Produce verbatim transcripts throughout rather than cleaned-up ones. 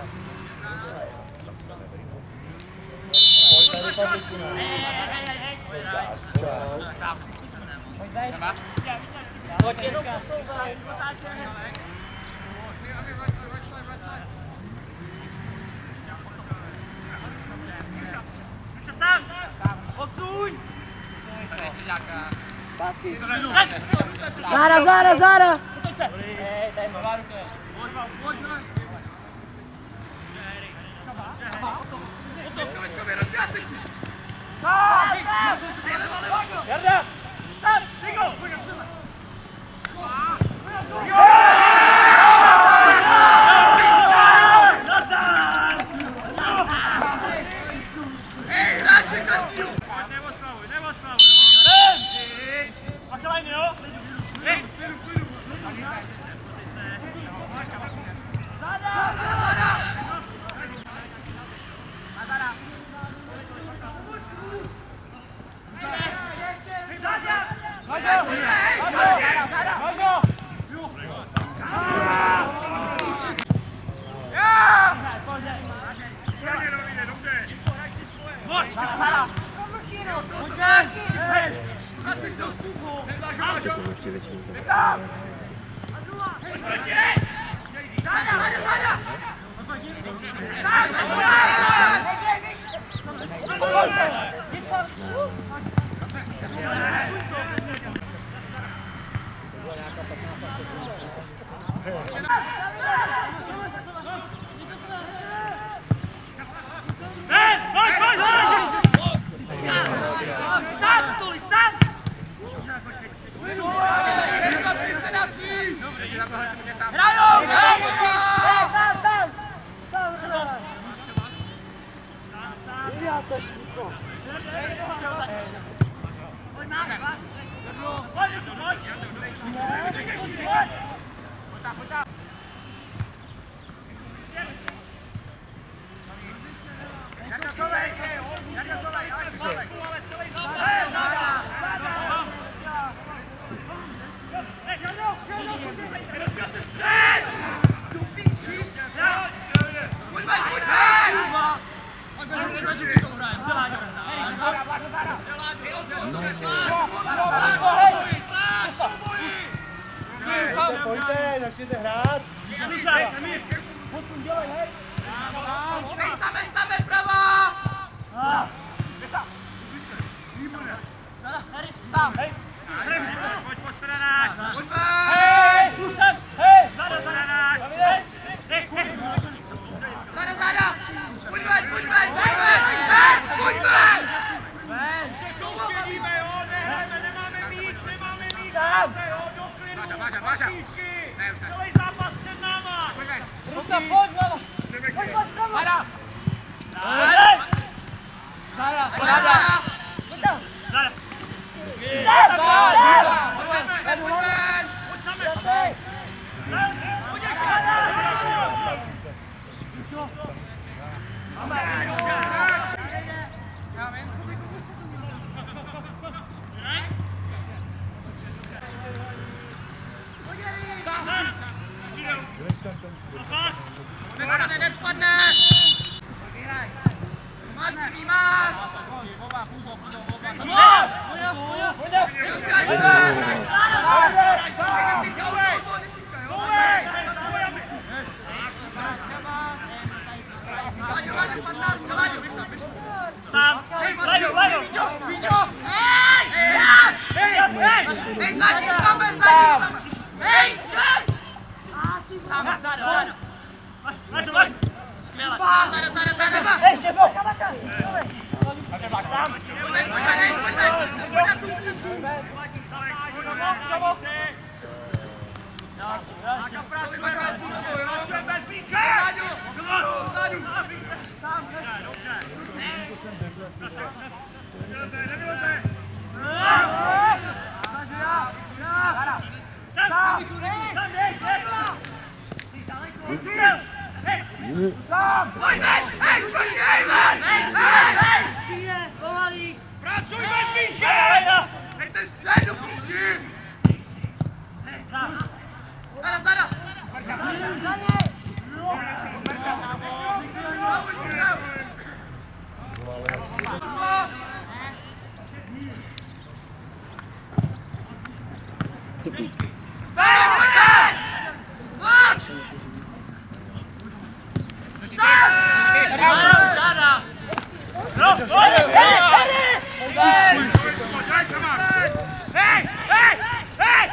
Zara, Zara, Zara! Jarda! Sam! Rigo! Ej, hráče, Kašťu! Neoslavuj, neoslavuj, jo? Akalaň, jo? Hej! Zada! Zada! Pojďte, začněte hrát. Posun, dělej, hej! Hej, same, same, pravá! Sám, hej! Pojď po stranách! Pojď Hej! Tu jsem! Hej! Zada, stranách! Hej! Hej! Zada, zada! Pojď ven, pojď ven, pojď ven! Ven, pojď ven! Soustředíme, jo, nehrajeme, nemáme míč, nemáme míč, jo, do klidu, fašísky, celý zápas před náma. Ruka, pojď, Zara! Pojď, pojď, pravo! Zada! Zada! Zara! Zada! Zara! Zada! Zara! Pojď ven, pojď ven! Pojď sami! Pojď ještě, Nespadne, nespadne! Máš, první máš! Máš! Pojď nás! Neuděláš ven! Nechci si auto, nesypka, jo? Láďo, Láďo, patnáct, Láďo, běž tam, běž tam. Sám! Lajdu, lajdu! Víďo, Víďo! Hej! Hej, hráč! Hej, hej! Hej, zadní same, zadní same! Hej, střed! Sám, zada, zada! Máš, máš! Skvěle! Zada, zada, zada! Hej, Štěfo! Sám! Pojď ven, pojď ven, hej, pojď ven! Pojď na tu, pojď na tu! Nějaká práce, bez míče, jo? Bez míče! Láďo! Zadu! Dobře, dobře. Nebylo se, nebylo se! Sám! Sám, hej, hej! Hej! Sám! Pojď ven! Hej, proti, hej, ven! Hej, hej, hej! Přijde, pomalý! Pracuj bez míče! Dejte střed do píči! Zada, zada! Za něj! Dobrá, Hej, hej, hej!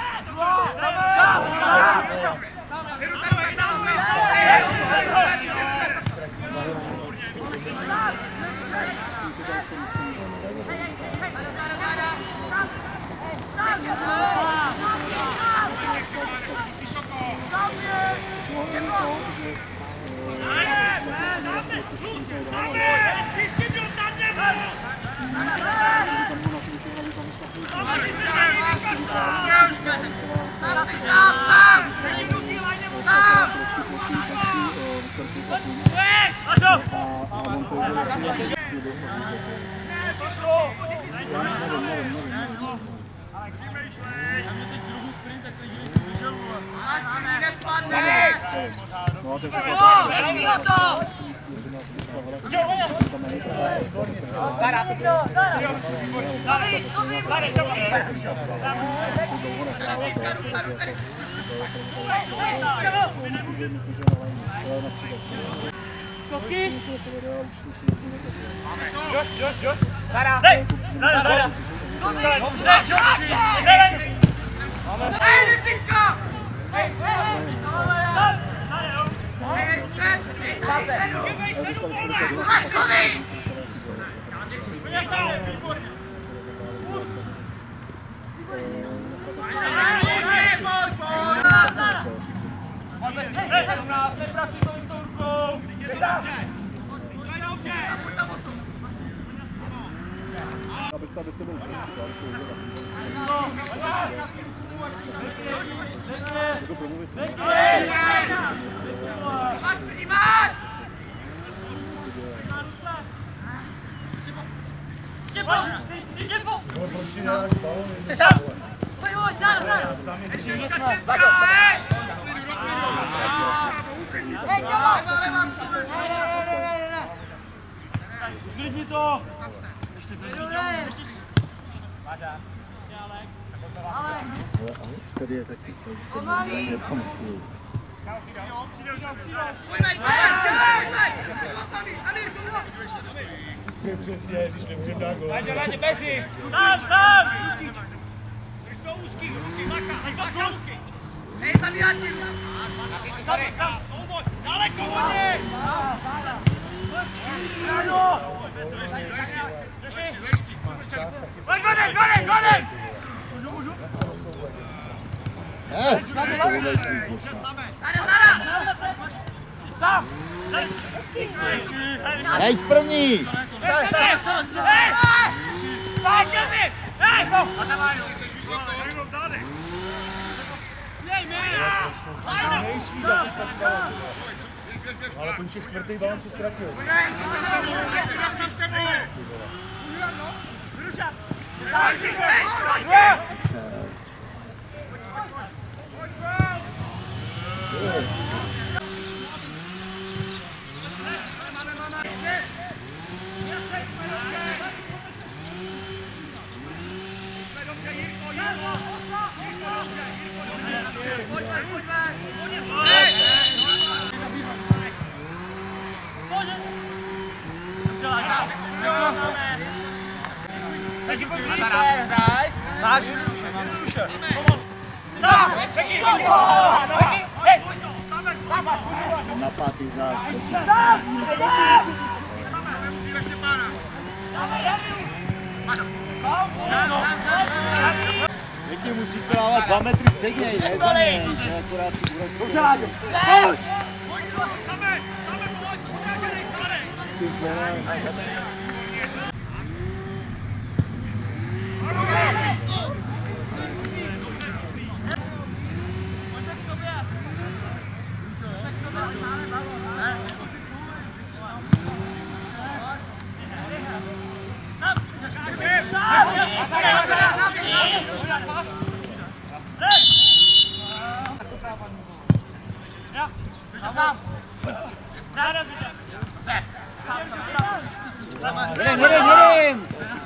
Jož, Jož, Jož. Zara. Zara, Zara. Dobře, Joši. Hej, Lisinka! Hej, hej, Hej, střed! Ukažkovi! Nepracuj to jistou rukou. Aby se do sebe Máš první, máš! Štěpo! Štěpo! Jsi sám! Pojď, pojď, Zara, Zara! Šestka, šestka, hej! Hej, čavo! Levá, levá, Klidni to! Ale, tady je taky. pomalý! Pojďme, pojďme! Ani, to bylo! Přesně, když nemůžeme dát gol. Váďo, Váďo, bez jich! Sám, sám! Drž to úzký, ruky, macha, macha, úzký! Hej, zabíjátím! Sám, sám, daleko od něj! Ráno! Pojď, Godek, Godek, Godek! Můžu, můžu? Ne, Zara, Zara! Sám! hraj z první. Hej, sám, sám, hej! Pojď, Jimmy! Hej! Jej, Míra! Nejší zase tak. Ale to už je čtvrtý balon, co ztratil. Takže pojď hraj. Máš jednoduše, jednoduše. Sám! Hej! Na pátý záž. Sám! Sám! Děti musíš plávat dva metry před něj, ne za něj. To je akorát si budeš. Pojď! Same, same, pojď, ukáženej, Sare! Jedem, jedem, jedem!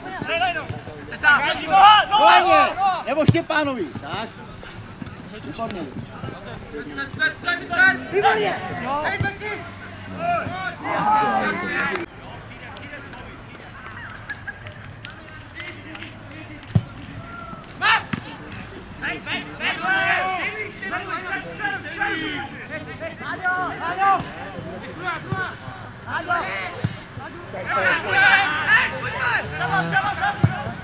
Kolejně! Nebo Štěpánovi, tak? Výborně. Střed, střed, střed, střed! Výborně! Hej, Beky! Třeba, třeba, třeba!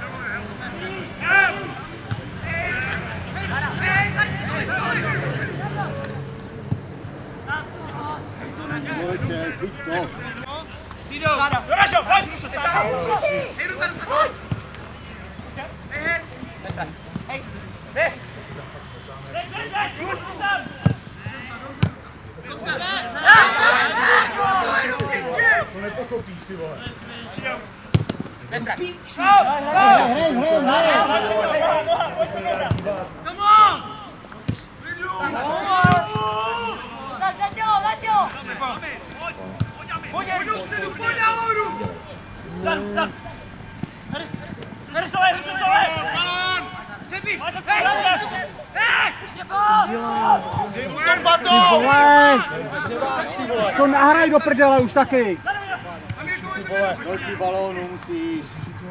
Vojtěch, buď to. Přijdou! Doražo, pojď, už to sáhá! Hej, ruka, ruka, pojď! Hej, hej! Hej, běž! Běž, běž, běž, běž, tam! To nepochopíš, ty vole. Hej, hej, hej, hej! Come on! Letělo, letělo! Pojď, pojď dopředu, pojď nahoru! Dar, dar! Hry, hry, co je, hry, co je? Balón! Přebí! Máš se hej! Hej! Ten baton! Už to nahraj do prdele, už taky! Proti balónu musíš.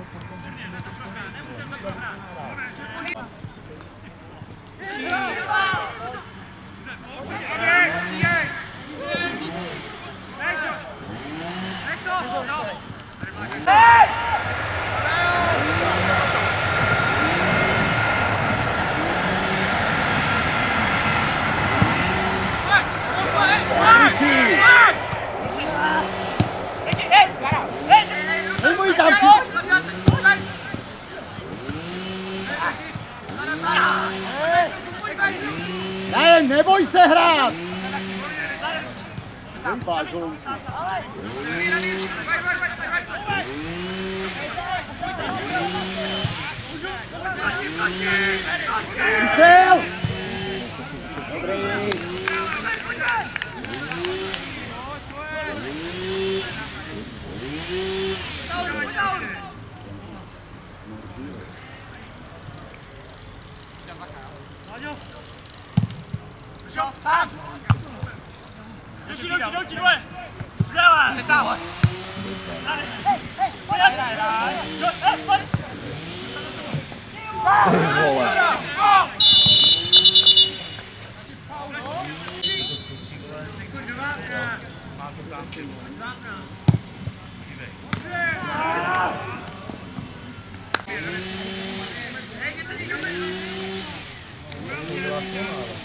Neboj tam, ne, neboj se hrát! Neboj, gol. Střel! Dobrý. Sám! Drží noky, noky, dvoje! Skvělé! Přesáhle! Hej, hej, pojď! Hej, pojď! Ty vole. Má to tam, ty vole. Vlastně málo.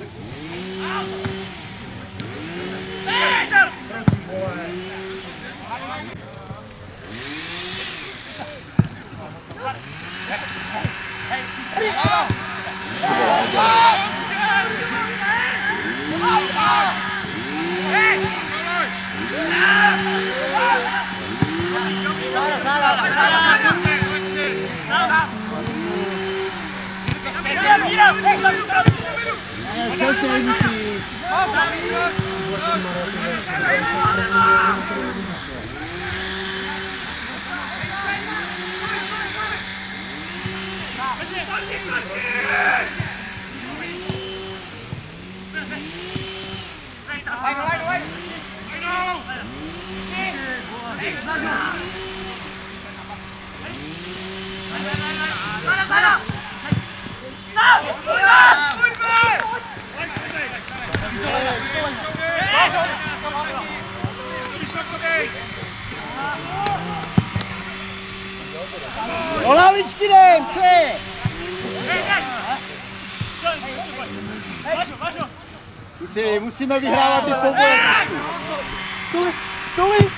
Co ty musíš? Do lavičky jdem, chci! Kluci, musíme vyhrávat ty souboje. Stůj, stůj!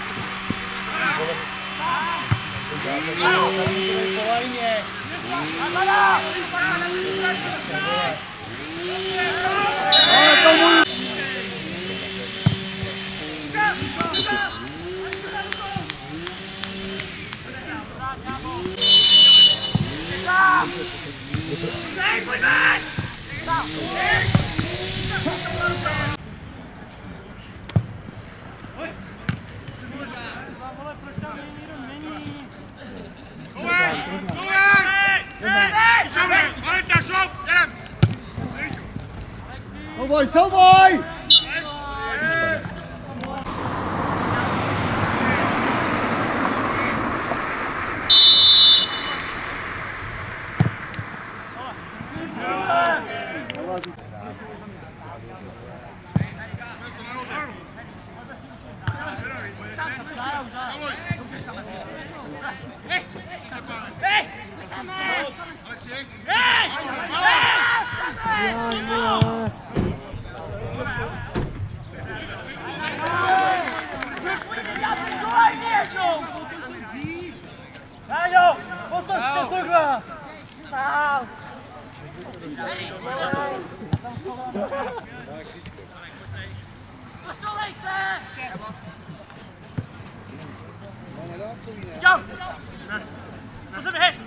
Ale tomu... Souboj, souboj! Hej! Hej! Hej! Háďo, otoč se, kurva! Sál! Posolej se! Jo! Na sebe, hej!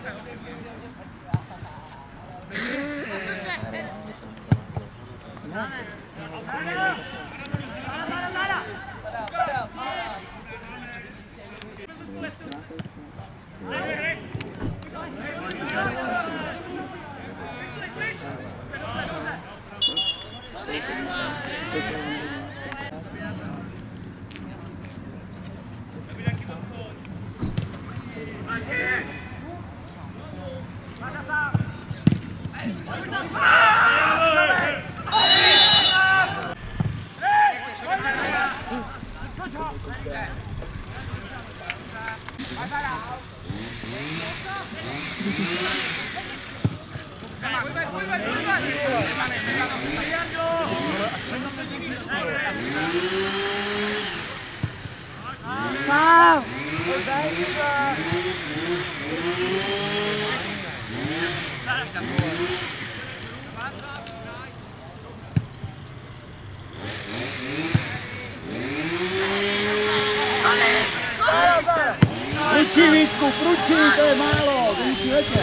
Pručí, Vítku, pručí, to je málo, Vítku, letě.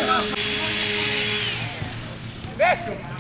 Běž!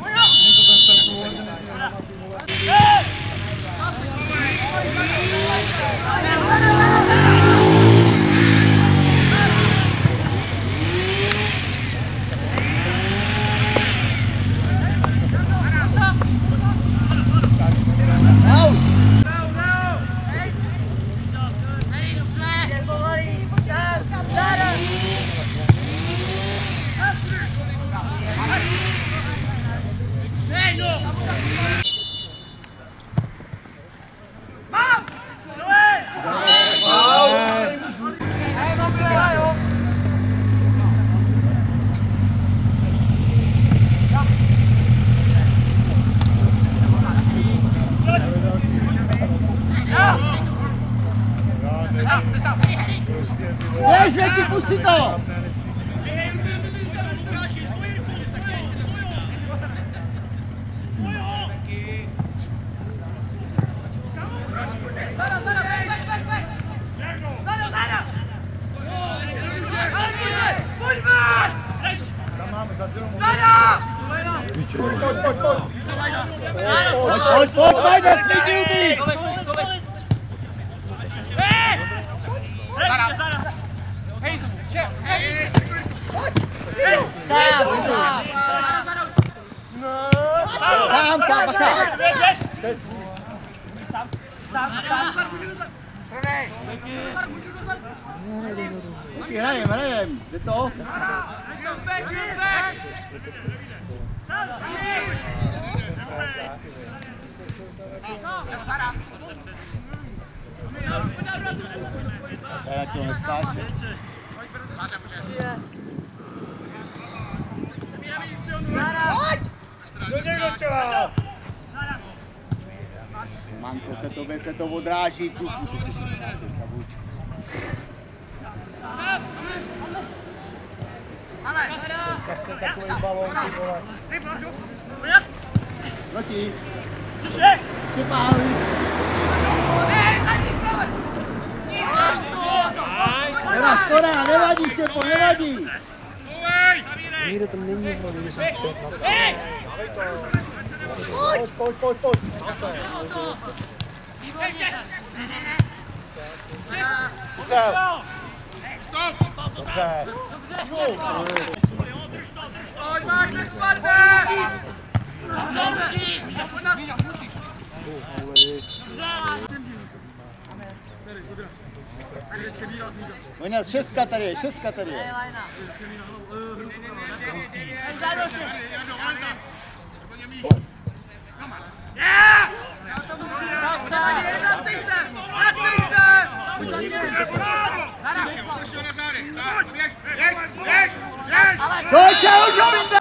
Běž, Věky, pusti to! Pojď, pojď, pojď, pojď! Pojď, pojď, pojď, nesmítil ty! Sám, sám! Sám, sám, bacha! Hrajem, hrajem, jde to? Jak to neskáče? Manko, to tobě se to odráží. Takový balón, ty vole. Proti. Přišli! Štěpávi. Teda skora, nevadí, Štěpo, nevadí. Nikde tam není, vole, když jsem pět na to. Hej! Pojď, pojď, pojď, pojď. Dobře. Pojď, máš, nespadne! Voňas, šestka tady je, šestka tady je. Vracej se! Vracej se! Člověče, už ho vynde!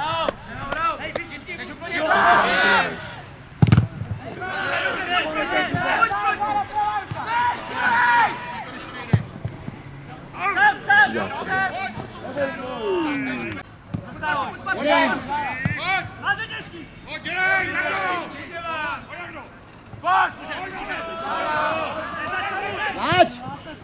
Máč!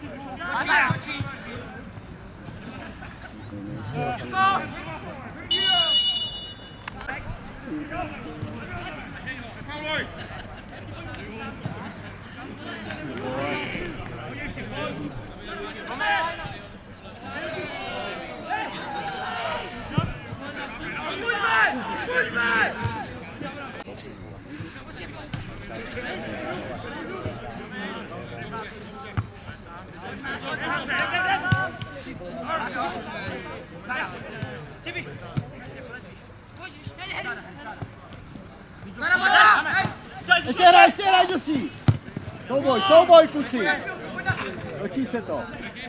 Ještě hraj, ještě hraj, Dusí! Souboj, souboj, kluci! Točí se to.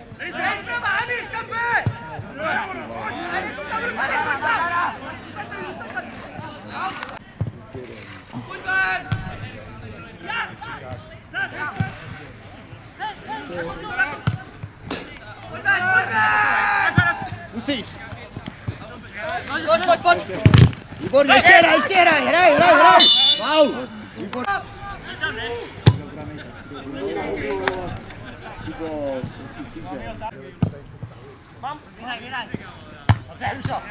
Musíš! Pojď, pojď, pojď! Výborně, ještě hraj, ještě hraj, hraj, hraj, hraj! Wow! Výborně! Mám? Hraj, hraj! Dobře, Rušo!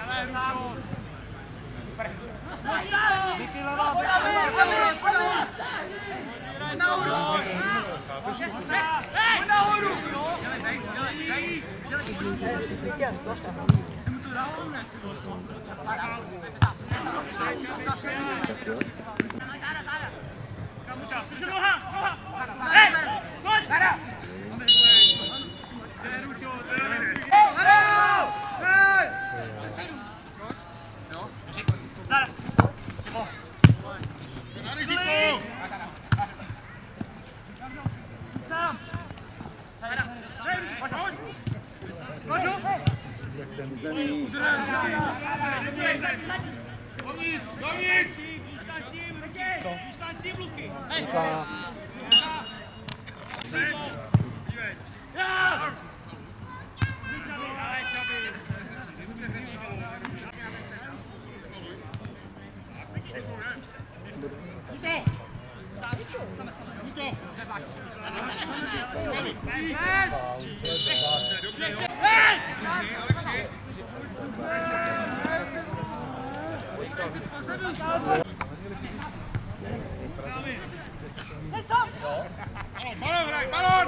Balon, hraj, balon!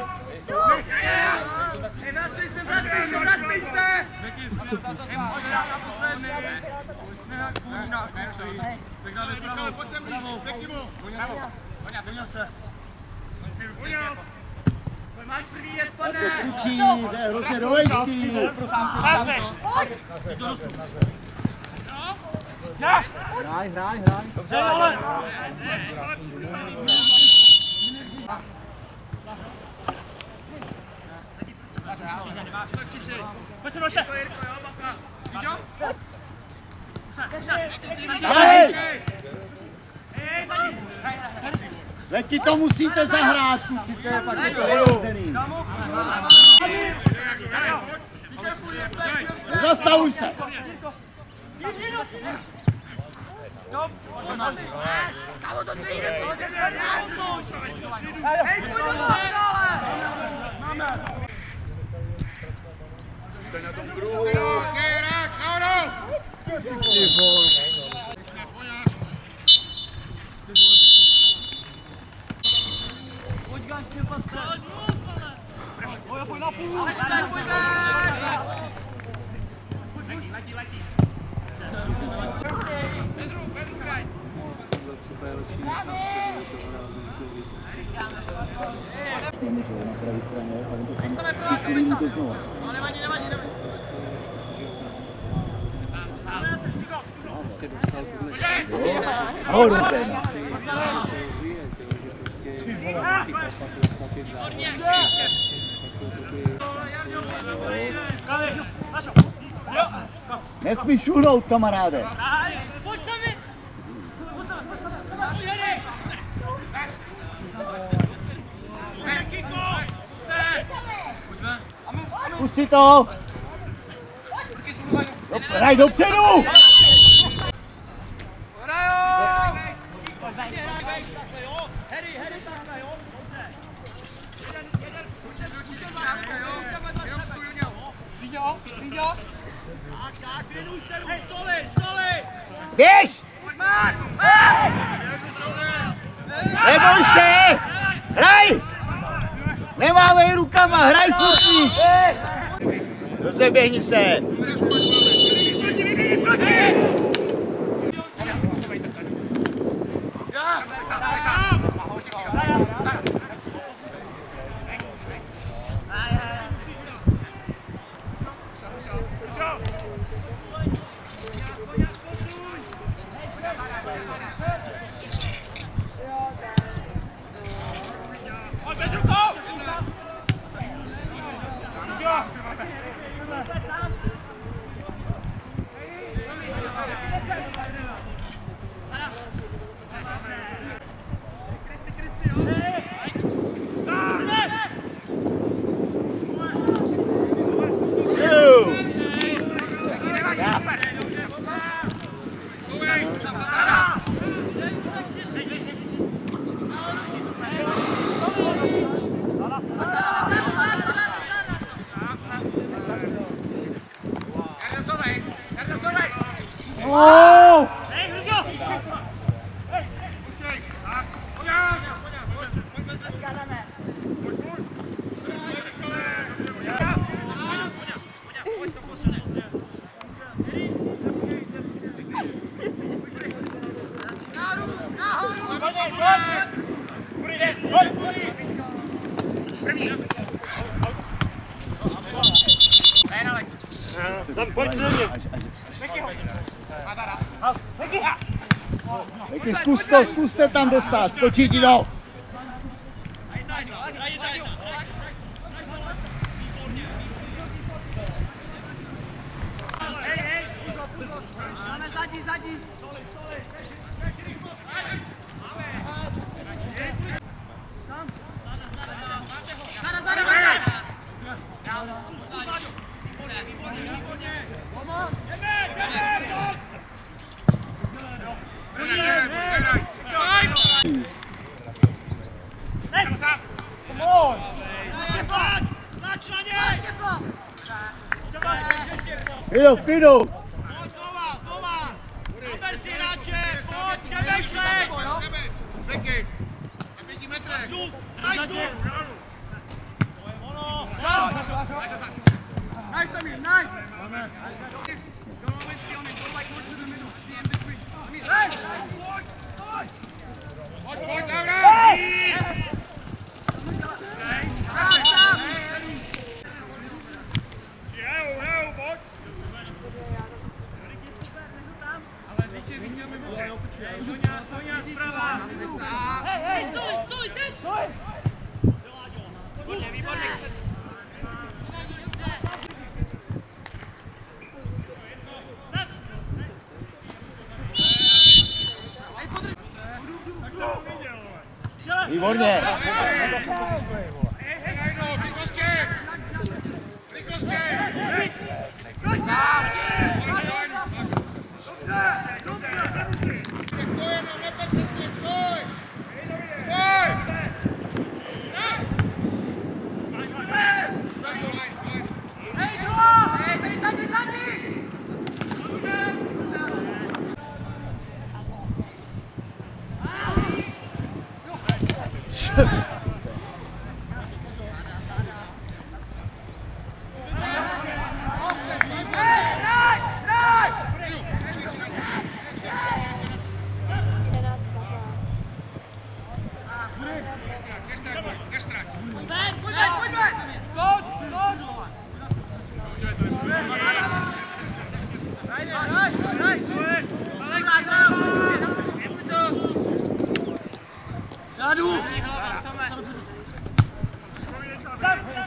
Vracej se, vracej se, vracej se! Pojď sem blíž, pěkně mu! Máš první, nespadne! Kručí, to je hrozně do vejšky. Hraj, hraj, hraj. Dobře, ale! Pojď se noše! Hej! Leky to musíte zahrát, kluci, to je fakt neuvěřený. Nezastavuj se! Kámo, to nejde, to nejde! Hej, pojď do dále! Máme! Jste na tom kruhu! Hráč, nahoru! Pojď gáš, mě pasce! Pojď, pojď na půl! Pojď ven, pojď ven! Letí, letí! Pedru, Pedru, hraj! Třeba je lepší než na středu, to hrát to znovu. Ale nevadí, nevadí, nevadí. prostě dostal tuhle šanci. Horu ten. Ty vole, chyba, pak je zále. Nesmíš šuhnout, kamaráde. Pojď sami! Pust si to! Hraj dopředu! Běž! Neboj se! Hraj! Nemáme rukama, hraj furt! Rozeběhni se! Oh! Taky zkus to, zkuste tam dostat, skočí ti to. Zadní, zadní. Zada, zada, Klidu, v klidu. Nice, Amir, nice. Výborně.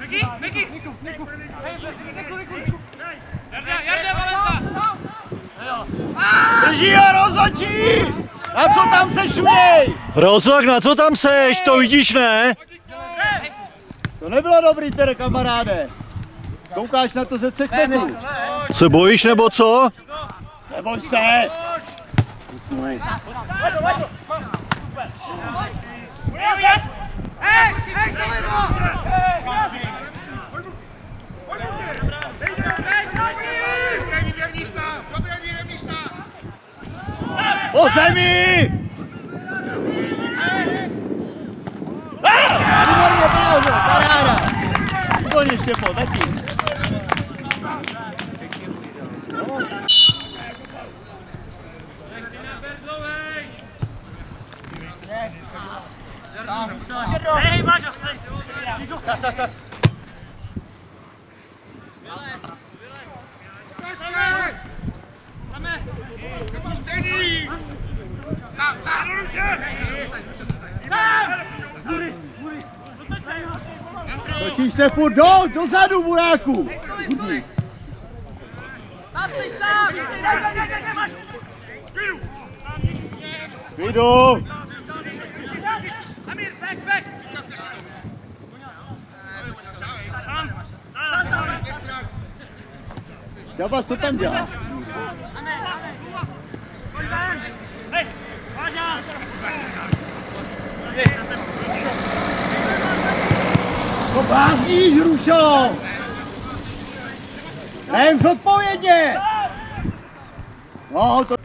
Miky, Miky! Jarda, Jarda, Valenta! Drží ho, rozhodčí! A co tam seš, šunej? Rozvak, na co tam seš? To vidíš, ne? To nebylo dobrý, tere kamaráde. Koukáš na to ze třech metrů. Se bojíš nebo co? Neboj se! Hej, hej, kolego! Po zemi! Výborně, pauzu, paráda! Výborně, Štěpo, taky. Hej, Mážo! Tas, tas, tas. Točíš se furt do, dozadu, buráku! Tam jsi tam! Vyjdu! Amir, back, back! Čaba, co tam děláš? Hej, Máža! To blázníš, Hrušo! Hrajeme zodpovědně! No, to...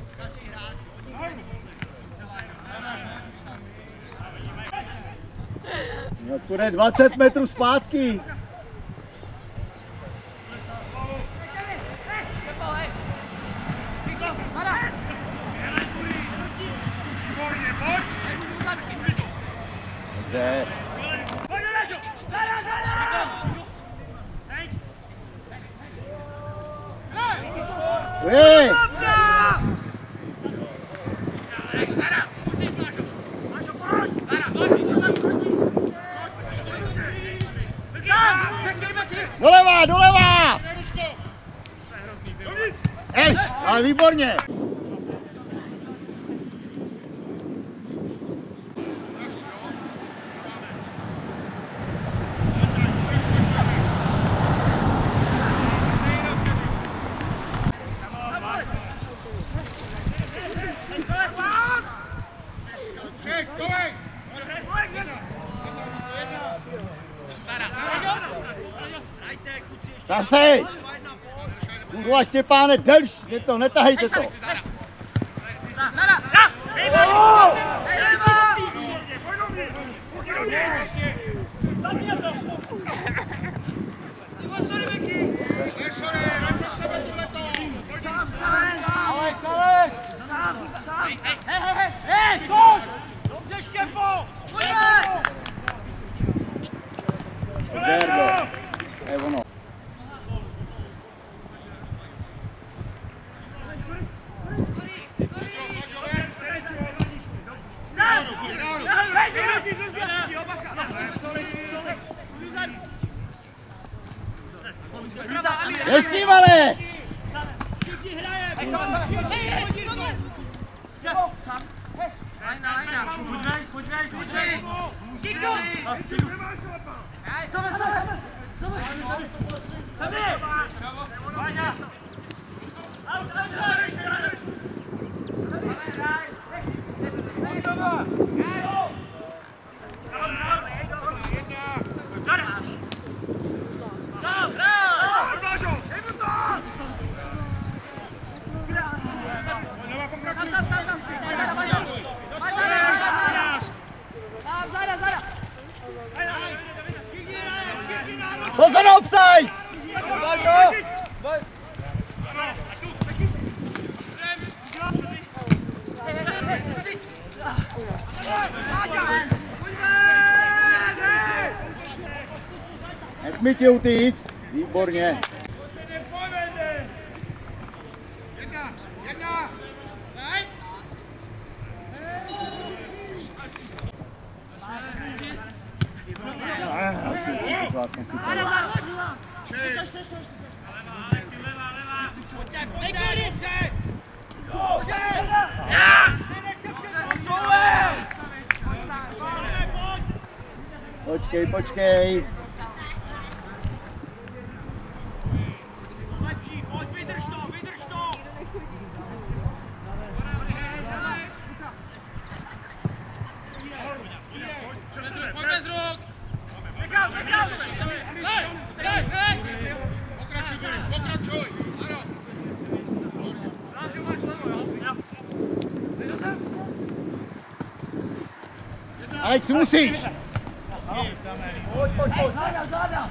No, to jde dvacet metrů zpátky. Dobře. Co je? Doleva, doleva! Eš, ale výborně! Zase! Kurva, Štěpáne, delš, je to, netahejte to! Zara! Alex, Alex! Sám, sám! Hej, hej, hej! Hej, gol! Dobře, Štěpo! Pojďme! Verdo, je ono. Je s ním, ale! Co za offside? Nesmí ti utíct. Výborně. Ah, Záda, záda. Počkej, počkej. Lepší, pojď, vydrž to, vydrž to! Pojď bez ruk! Pokračuj, Zuri, pokračuj! Alex, musíš. Pojď, pojď, pojď. Záda, záda.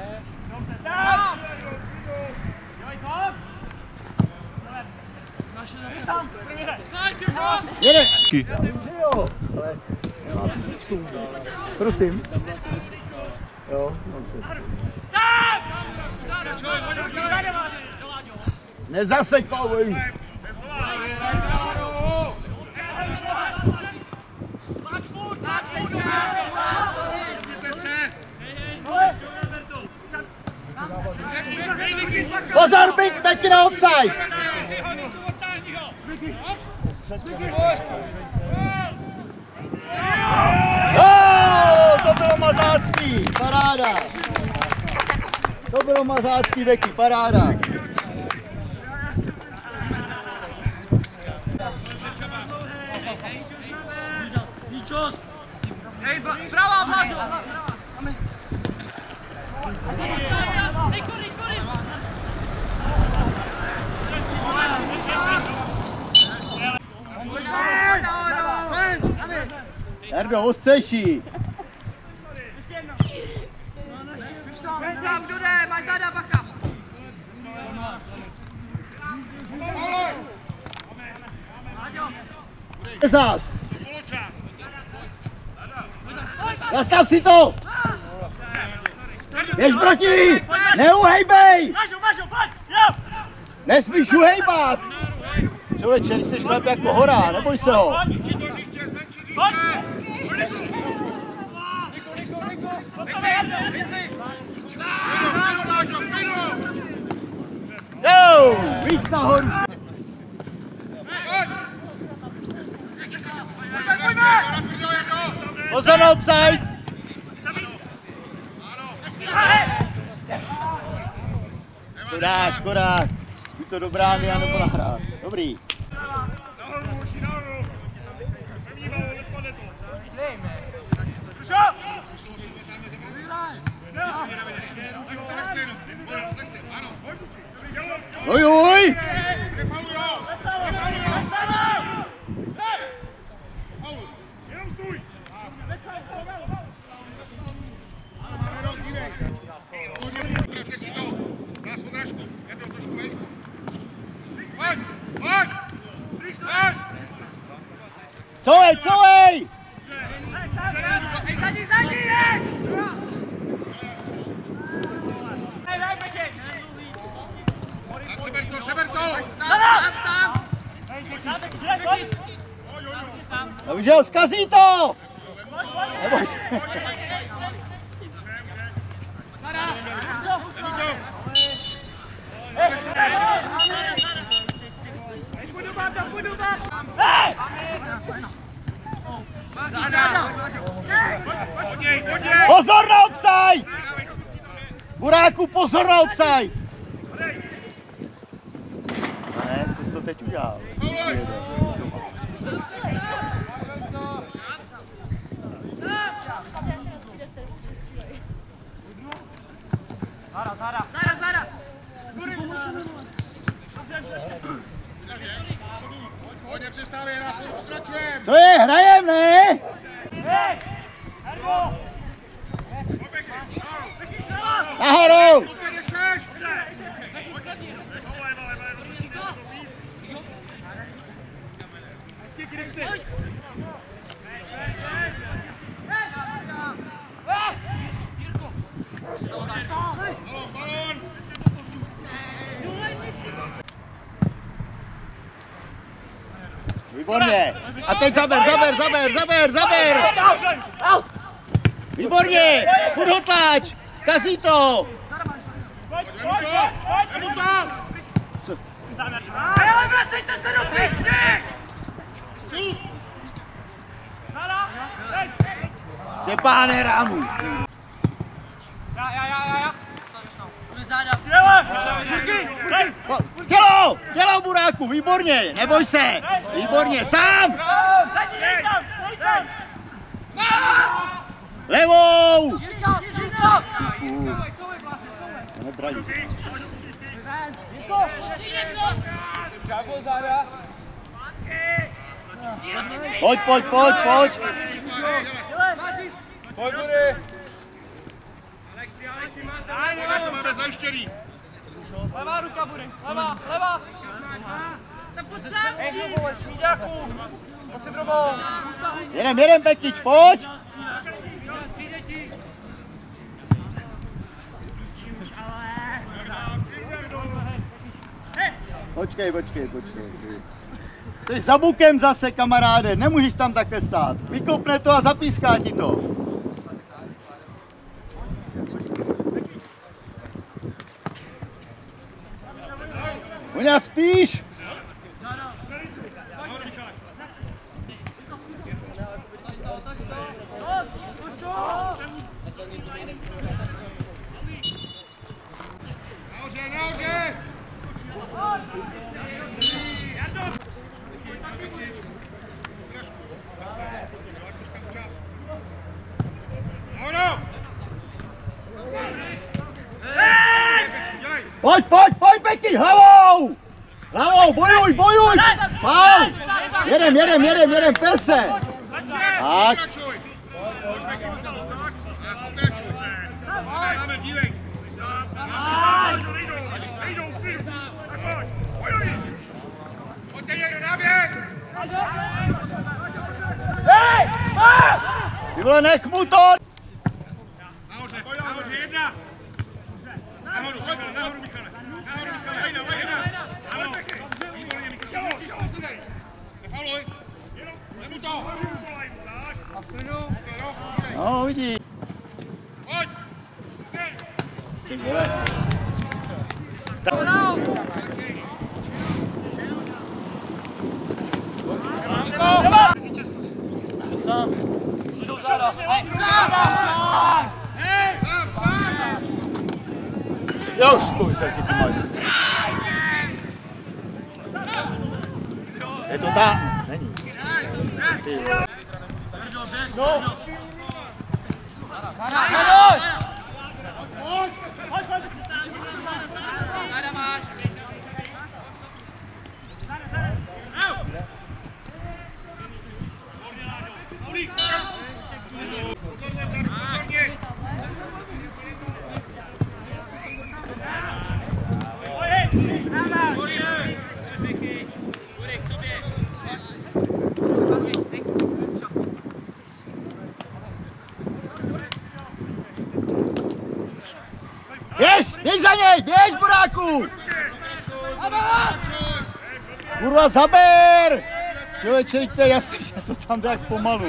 Jede. Prosím. Jo, nezaseď, Pavoj. Pozor, big back na offside. Oh, to bylo mazácký, paráda. To bylo mazácký, Beky, paráda. Hej, pravá, Blažo! Hej, kury, kury! Jardo, ostřejší. Tam, kdo jde, máš záda, bacha. Zas. Zastav si to. Běž proti. Neuhejbej. Blažo, Blažo, pojď! Jo! Nesmíš uhejbat. Člověče, když jsi chlap jako hora, neboj se ho. Jo, víc nahoru. Pozor na offside. Škoda, škoda. Buď to do brány, anebo nahrát. Dobrý. Nahoru, muži, nahoru! Semívalo, nespadne to. Oj, oj! Jenom stůj! Upravte si to! Nás odrážku, já to trošku vejdu. Pojď! Pojď! Pojď! Couvej, couvej! Hej, zadní, zadní, hej! Tak seber to, seber to! Sám, sám, sám. Dobře, zkazí to! Neboj se. Pozor na offside! Buráku, pozor na offside! A ne, co jsi to teď udělal? Záda, záda. Pojď, nepřestávej hrát, pokračujeme! Co je, hrajem, ne? Nahoru! Výborně! A teď zaber, zaber, zaber, zaber, zaber! Výborně! Furt ho tlač! Zkazí to! Pojď, pojď, pojď, pojď! Co? Ale vracejte se do piči! Štěpáne, rámu! Já, já, já, já, já. Tělo! Tělo, Buráku, výborně! Neboj se! Výborně, sám! Levou! Nebrají. Pojď, pojď, pojď, pojď! Pojď, Bury! Alexi, Alexi, máte máme zajištěný. Levá ruka bude, levá, levá. Tak pojď sám s tím! Šmíďáku! Pojď se drobou! Jedem, jedem, Pekič, pojď! Počkej, počkej, počkej. Jsi za bukem zase, kamaráde, nemůžeš tam takhle stát. Vykopne to a zapíská ti to. Uňa, spíš? Nahoře, nahoře! Pojď, pojď, pojď, Peky, hlavou! Hlavou, bojuj, bojuj! Pál! Jedem, jedem, jedem, jedem, per se! Tak. Ty vole, nech mu to! Nahoře, nahoře, jedna! Nahoru, nahoru, Michale! Nahoru, Michale! Lejna, lejna! Nahoru, výborně, Michale! Nefauluj! Nemu to! No, vidí. Pojď! Ty vole. Sám. Přijdu záda. Jo, už zkouš, tak ty máš. Je to tam? Není. Ty vole. No. Běž, běž za něj, běž, Buráku! Kurva, zaber! Člověče, to je jasný, že to tam jde jak pomalu.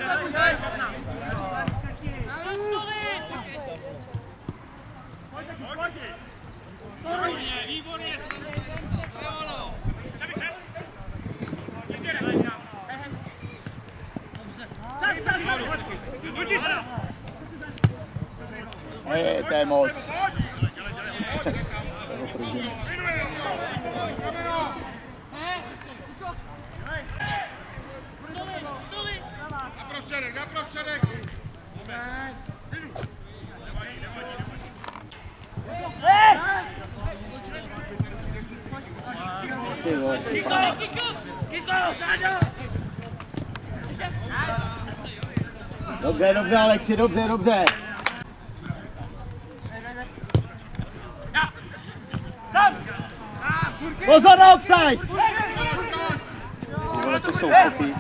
Je, to je moc. Na prostředek, na prostředek! Ty vole, ty dobře, dobře, Alexi, dobře, dobře. Pozor na offside! Ty vole, to jsou kopí.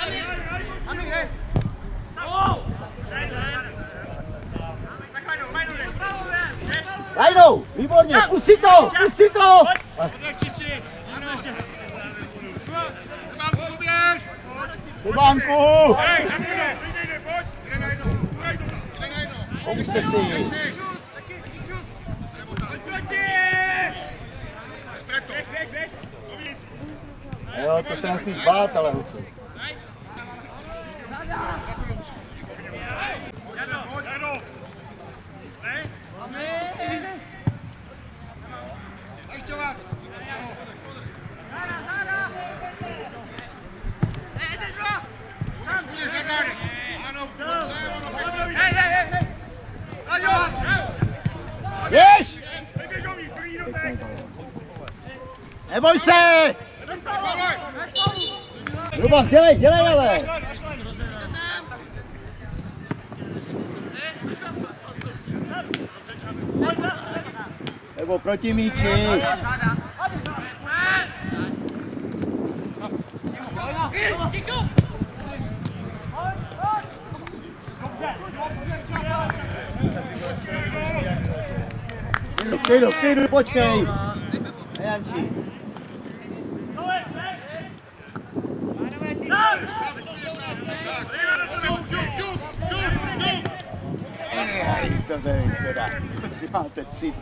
Amir, Amir! Lajnou, výborně, pust si to, pust si to! Sebánku! Pomyslete si. Jo, to se nesmíš bát, ale Luku. Běž! Neboj se! Rubas, dělej, dělej, ale! Nebo proti míči! V klidu, v klidu, počkej! Nejanči. Ej, to nevím teda, si máte cit.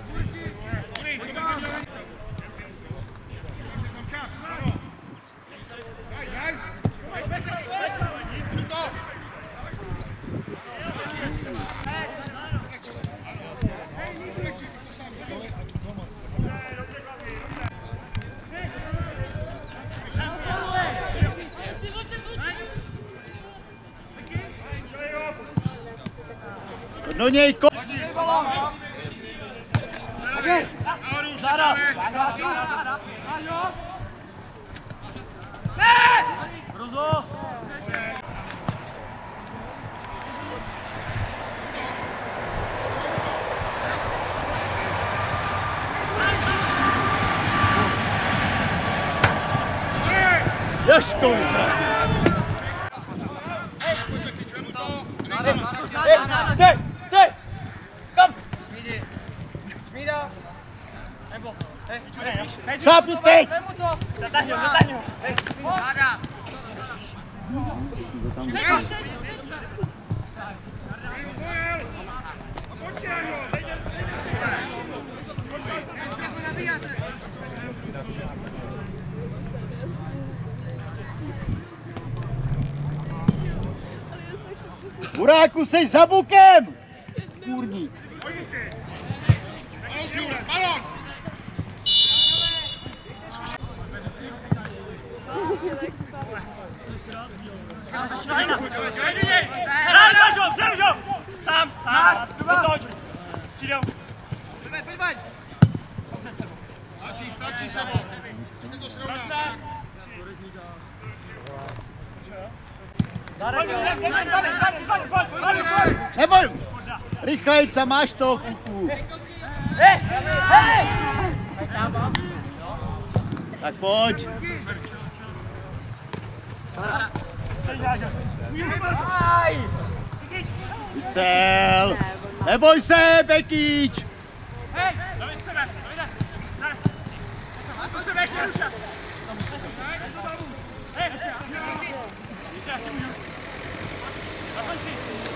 Do něj ko... Záda! Rozo! Jožko! Ty! Ty! Kam? Šmída! Nebo... Chápu teď! Zatáhni ho, zatáhni ho! Záda! Buráku, seš za bukem! Kůrník. Hraj ho, přeruš ho! Sám, sám! Otoč! Přijdou! Pojď, pojď, pojď! Tlačíš, tlačíš se mo. Chci to srovnat. Neboj! Rychlejca, máš to, kuku. Hej! Hej! Tak pojď. Vystřel! Neboj se, Bekíč! Hej! David sebe! Davide! Ne! Pojď sebe, ještě rušat! Hej! Ještě, já tě můžu! Zakončí!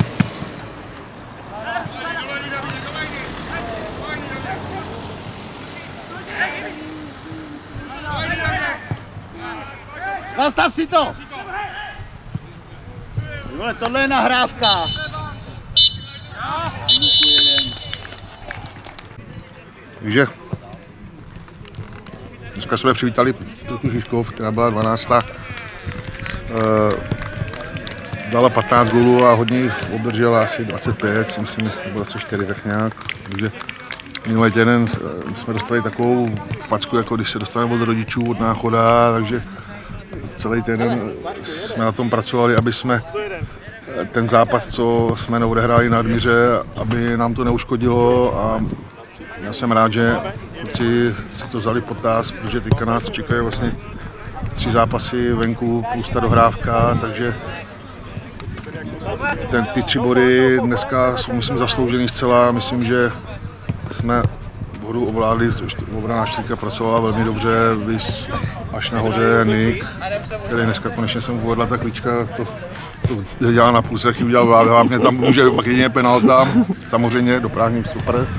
Zastav si to! Vole, tohle je nahrávka. Takže dneska jsme přivítali Trojku Žižkov, která byla dvanáctá E, dala patnáct gólů a hodně jich obdržela asi dvacet pět, myslím, nebo dvacet čtyři, tak nějak. Takže minulý týden jsme dostali takovou facku, jako když se dostaneme od rodičů, od náchoda, takže celý týden jsme na tom pracovali, aby jsme ten zápas, co jsme neodehráli na Admíře, aby nám to neuškodilo, a já jsem rád, že kluci si to vzali potaz, protože teďka nás čekají vlastně tři zápasy venku plus ta dohrávka, takže ten, ty tři body dneska jsou, myslím, zasloužený zcela. Myslím, že jsme Vodu ovládli, obrana čtyřka pracovala velmi dobře, vys až nahoře Nick, který dneska konečně jsem povedla, ta klíčka, to, to dělá na půl střechy, udělal hlavně tam může pak jedině penalta, samozřejmě do prázdní super.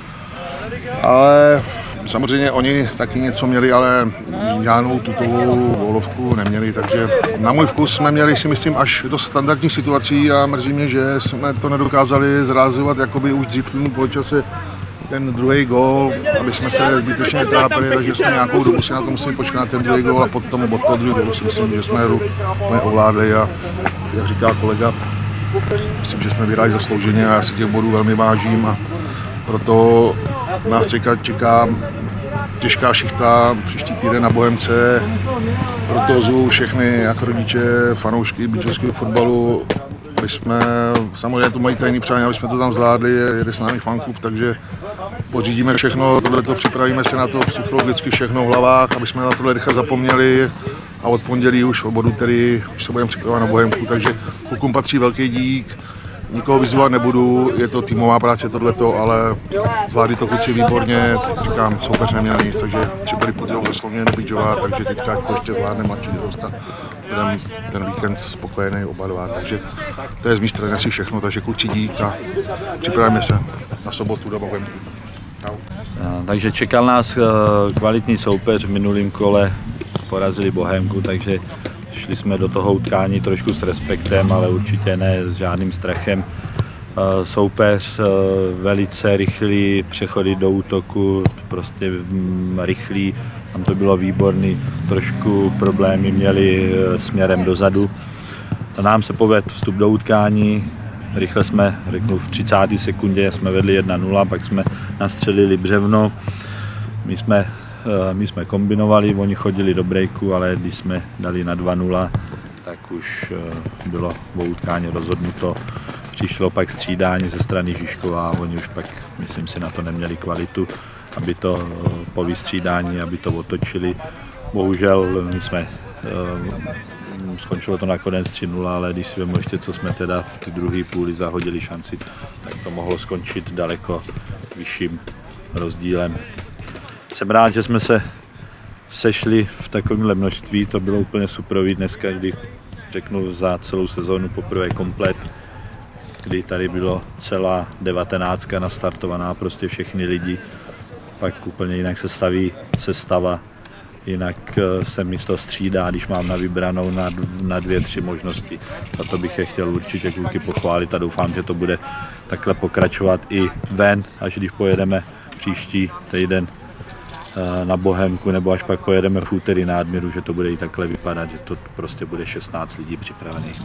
Ale samozřejmě oni taky něco měli, ale žádnou tutovou volovku neměli, takže na můj vkus jsme měli, si myslím, až do standardních situací a mrzí mě, že jsme to nedokázali zrealizovat jakoby už dřív v poločase ten druhý gól, aby jsme se zbytečně netrápili, takže jsme nějakou dobu si na to museli počkat na ten druhý gól a potom od toho druhého gólu si myslím, že jsme hru ovládli a jak říká kolega, myslím, že jsme vyhráli zaslouženě a já si těch bodů velmi vážím a proto nás čeká, čeká těžká šichta příští týden na Bohemce, proto zvu všechny jak rodiče, fanoušky bydgošského fotbalu, aby jsme, samozřejmě to mají tajný přání, aby jsme to tam zvládli, jede s námi fanklub, takže pořídíme všechno, tohleto připravíme se na to psychologicky všechno v hlavách, aby jsme na tohle rychle zapomněli a od pondělí už od bodu, který už se budeme připravovat na Bohemku, takže klukům patří velký dík. Nikoho vyzvat nebudu, je to týmová práce tohleto, ale zvládli to kluci výborně, říkám, soupeř neměl nic, takže tři body Putějov zaslouženě nebýdžová, takže teďka to ještě zvládne mladší dorost a budeme ten víkend spokojený oba dva, takže to je z mé strany asi všechno, takže kluci dík a připravíme se na sobotu do Bohemky. Takže čekal nás kvalitní soupeř v minulém kole, porazili Bohemku, takže šli jsme do toho utkání trošku s respektem, ale určitě ne s žádným strachem. Soupeř velice rychlý, přechody do útoku, prostě rychlý, tam to bylo výborný, trošku problémy měli směrem dozadu. Nám se povedl vstup do utkání, rychle jsme, řeknu v třicáté sekundě jsme vedli jedna nula, pak jsme nastřelili břevno, my jsme My jsme kombinovali, oni chodili do breaku, ale když jsme dali na dva nula, tak už bylo o utkání rozhodnuto. Přišlo pak střídání ze strany Žižkova a oni už pak, myslím si, na to neměli kvalitu, aby to po vystřídání, aby to otočili. Bohužel my jsme, skončilo to nakonec tři nula, ale když si vemu ještě, co jsme teda v té druhé půli zahodili šanci, tak to mohlo skončit daleko vyšším rozdílem. Jsem rád, že jsme se sešli v takovémhle množství, to bylo úplně superový dneska, kdy řeknu za celou sezónu poprvé komplet, kdy tady bylo celá devatenáctka nastartovaná, prostě všechny lidi, pak úplně jinak se staví sestava, jinak se místo střídá, když mám na vybranou na, na dvě, tři možnosti. Za to bych je chtěl určitě kluky pochválit a doufám, že to bude takhle pokračovat i ven, až když pojedeme příští týden na Bohemku, nebo až pak pojedeme v úterý na Admiru, že to bude i takhle vypadat, že to prostě bude šestnáct lidí připravených.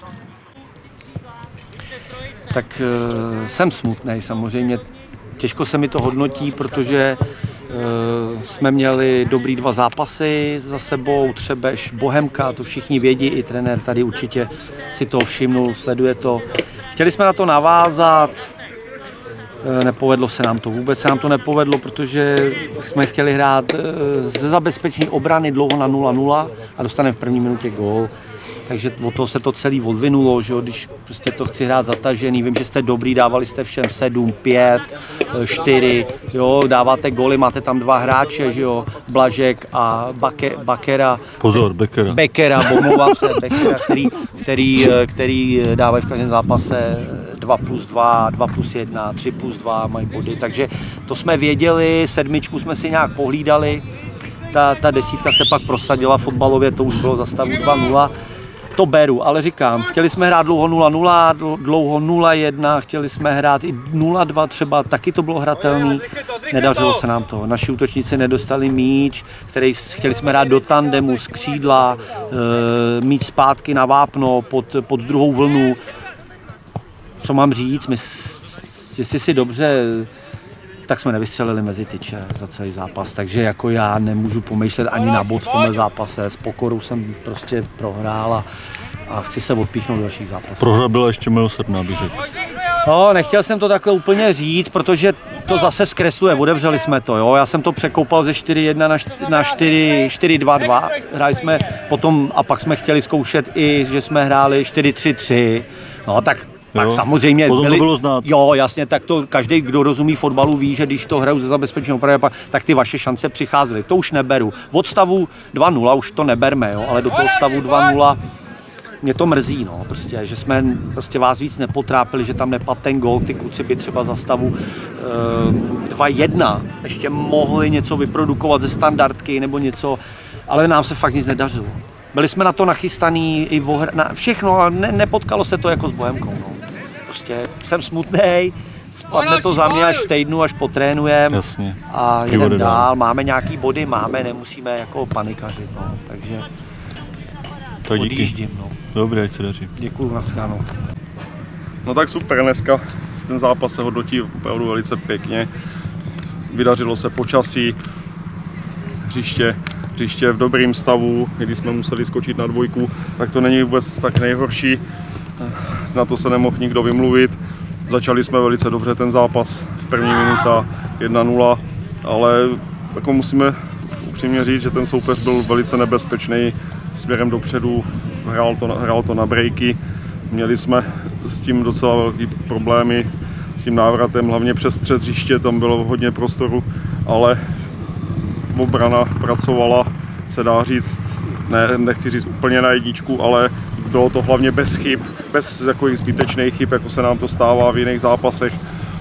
Tak uh, jsem smutný samozřejmě. Těžko se mi to hodnotí, protože uh, jsme měli dobrý dva zápasy za sebou, Třebež, Bohemka, to všichni vědí, i trenér tady určitě si to všimnul, sleduje to. Chtěli jsme na to navázat, nepovedlo se nám to, vůbec se nám to nepovedlo, protože jsme chtěli hrát ze zabezpečení obrany dlouho na nula nula a dostaneme v první minutě gól. Takže od toho se to celé odvinulo, že jo? Když prostě to chci hrát zatažený, vím, že jste dobrý, dávali jste všem sedm, pět, čtyři, jo? Dáváte góly, máte tam dva hráče, že jo? Blažek a Bake, Bakera. Pozor, Bekera. Bekera, omlouvám se, Bekera, který, který, který dávají v každém zápase dva plus dva, dva plus jedna, tři plus dva mají body, takže to jsme věděli, sedmičku jsme si nějak pohlídali, ta, ta desítka se pak prosadila fotbalově, to už bylo za stavu dva nula. To beru, ale říkám, chtěli jsme hrát dlouho nula nula, dlouho nula jedna, chtěli jsme hrát i nula dva třeba, taky to bylo hratelný, nedařilo se nám to. Naši útočníci nedostali míč, který chtěli jsme hrát do tandemu, z křídla, e, míč zpátky na vápno, pod, pod druhou vlnu. Co mám říct, my, jestli si dobře, tak jsme nevystřelili mezi tyče za celý zápas, takže jako já nemůžu pomýšlet ani na bod v tomhle zápase, s pokorou jsem prostě prohrál a, a chci se odpíchnout do dalších zápasů. Prohra byla ještě milosrdná, bych řekl. No, nechtěl jsem to takhle úplně říct, protože to zase zkresluje, otevřeli jsme to, jo, já jsem to překoupal ze čtyři jedna na čtyři dva dva, hráli jsme potom a pak jsme chtěli zkoušet i, že jsme hráli čtyři tři tři, no tak Tak Jo? samozřejmě. Potom to bylo znát. Jo, jasně, tak to každý, kdo rozumí fotbalu, ví, že když to hrajou ze zabezpečeného pravidla, tak ty vaše šance přicházely. To už neberu. Od stavu dva nula už to neberme, jo, ale do toho stavu dva nula mě to mrzí, no, prostě, že jsme prostě vás víc nepotrápili, že tam nepadl ten gól, ty kluci by třeba za stavu e, dva jedna ještě mohli něco vyprodukovat ze standardky nebo něco, ale nám se fakt nic nedařilo. Byli jsme na to nachystaný i vohr, na všechno, ale ne, nepotkalo se to jako s Bohemkou, no. Prostě jsem smutnej, spadne to za mě až v týdnu, až potrénujeme a jdeme dál, máme nějaký body, máme, nemusíme jako panikařit, no, takže to díky. Odjíždím, no. Dobré, ať se daří. Děkuju, naschledanou. No tak super, dneska ten zápas se hodnotí opravdu velice pěkně. Vydařilo se počasí, hřiště, hřiště v dobrém stavu, když jsme museli skočit na dvojku, tak to není vůbec tak nejhorší. Na to se nemohl nikdo vymluvit. Začali jsme velice dobře ten zápas, první minuta jedna nula, ale jako musíme upřímně říct, že ten soupeř byl velice nebezpečný směrem dopředu, hrál to, hrál to na breaky. Měli jsme s tím docela velký problémy, s tím návratem, hlavně přes střed hřiště, tam bylo hodně prostoru, ale obrana pracovala, se dá říct, ne, nechci říct úplně na jedničku, ale bylo to hlavně bez chyb, bez takových zbytečných chyb, jako se nám to stává v jiných zápasech.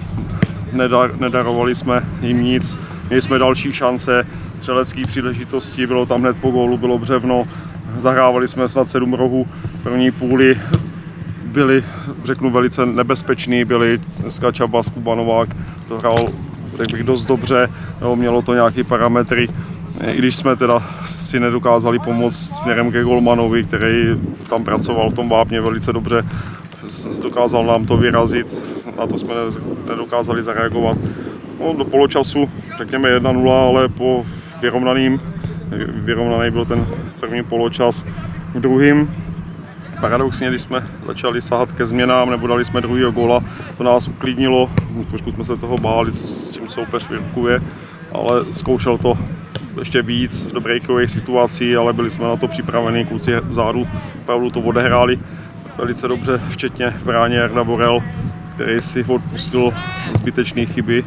Nedar, nedarovali jsme jim nic, měli jsme další šance, střelecké příležitosti, bylo tam hned po gólu, bylo břevno, zahrávali jsme snad sedm rohů, první půli byli, řeknu, velice nebezpeční, byli dneska Čaba Skubanovák, to hrál, řekl bych, dost dobře, jo, mělo to nějaké parametry, i když jsme teda si nedokázali pomoct směrem ke golmanovi, který tam pracoval v tom vápně velice dobře, dokázal nám to vyrazit, na to jsme nedokázali zareagovat. No, do poločasu, řekněme jedna nula, ale po vyrovnaným, vyrovnaný byl ten první poločas. V druhým, paradoxně, když jsme začali sahat ke změnám nebo dali jsme druhýho góla, to nás uklidnilo, trošku jsme se toho báli, co, s čím soupeř vyrkuje, ale zkoušel to ještě víc do breakových situací, ale byli jsme na to připraveni, kluci vzadu opravdu to odehráli velice dobře, včetně v bráně Jarda Borel, který si odpustil zbytečné chyby,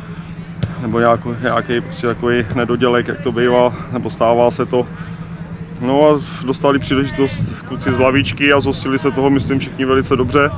nebo nějaký, nějaký prostě takový nedodělek, jak to bývá, nebo stává se to. No a dostali příležitost kluci z lavičky a zhostili se toho, myslím, všichni velice dobře.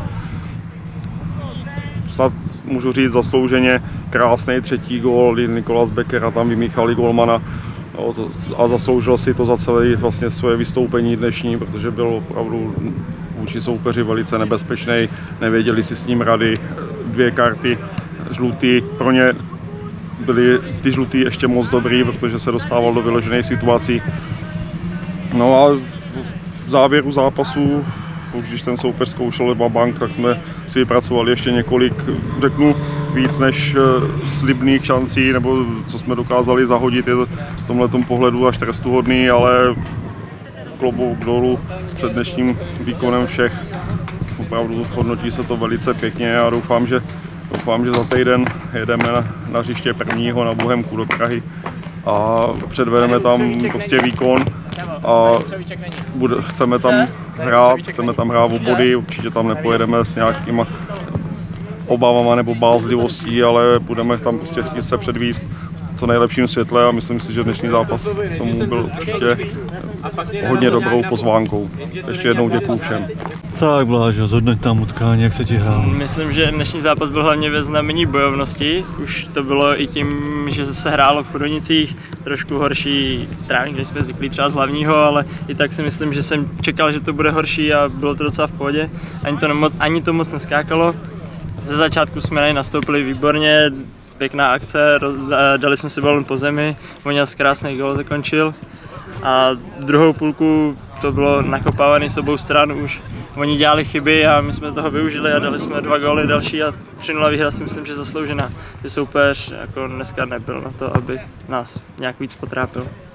Snad můžu říct zaslouženě, krásný třetí gól, kdy Nikolas Becker a tam vymíchali golmana. No, to, a zasloužil si to za celé vlastně svoje vystoupení dnešní, protože byl opravdu vůči soupeři velice nebezpečný, nevěděli si s ním rady, dvě karty žlutý, pro ně byly ty žlutý ještě moc dobrý, protože se dostával do vyložených situací. No a v závěru zápasu, už když ten soupeř zkoušel dva bank, tak jsme si vypracovali ještě několik, řeknu, víc než slibných šancí, nebo co jsme dokázali zahodit, je v tomhletom pohledu až trestuhodný, ale klobouk dolů před dnešním výkonem všech. Opravdu hodnotí se to velice pěkně a doufám, že, doufám, že za týden jedeme na, na hřiště prvního na Bohemku do Prahy a předvedeme tam prostě výkon a bude, chceme tam hrát, chceme tam hrát o body, určitě tam nepojedeme s nějakýma obavama nebo bázlivostí, ale budeme tam prostě chtít se předvíst v co nejlepším světle a myslím si, že dnešní zápas tomu byl určitě hodně dobrou pozvánkou. Ještě jednou děkuju všem. Tak Blážo, zhodnoť tam utkání, jak se ti hrálo? Myslím, že dnešní zápas byl hlavně ve znamení bojovnosti. Už to bylo i tím, že se hrálo v Chudonicích, trošku horší trávník, než jsme zvyklí třeba z hlavního, ale i tak si myslím, že jsem čekal, že to bude horší a bylo to docela v pohodě. Ani to, nemoc, ani to moc neskákalo. Ze začátku jsme nastoupili výborně, pěkná akce, dali jsme si balon po zemi, Voňas krásný gól zakončil. A druhou půlku to bylo nakopávané s obou stran už. Oni dělali chyby a my jsme toho využili a dali jsme dva góly další a tři nula výhra si myslím, že zasloužená. Že soupeř jako dneska nebyl na to, aby nás nějak víc potrápil.